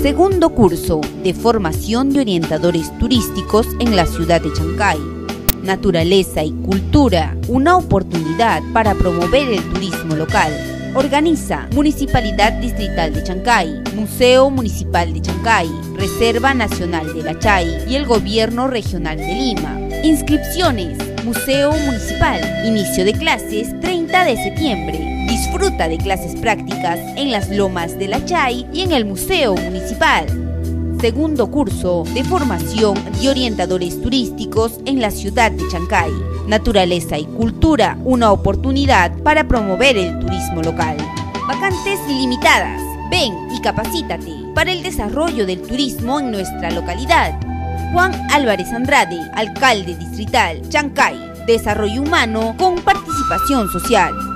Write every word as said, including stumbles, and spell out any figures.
Segundo curso de formación de orientadores turísticos en la ciudad de Chancay. Naturaleza y cultura, una oportunidad para promover el turismo local. Organiza Municipalidad Distrital de Chancay, Museo Municipal de Chancay, Reserva Nacional de La Chay y el Gobierno Regional de Lima. Inscripciones: Museo Municipal. Inicio de clases treinta de septiembre. Disfruta de clases prácticas en las lomas de La Chay y en el Museo Municipal. Segundo curso de formación de orientadores turísticos en la ciudad de Chancay. Naturaleza y cultura, una oportunidad para promover el turismo local. Vacantes ilimitadas. Ven y capacítate para el desarrollo del turismo en nuestra localidad. Juan Álvarez Andrade, alcalde distrital, Chancay. Desarrollo humano con participación social.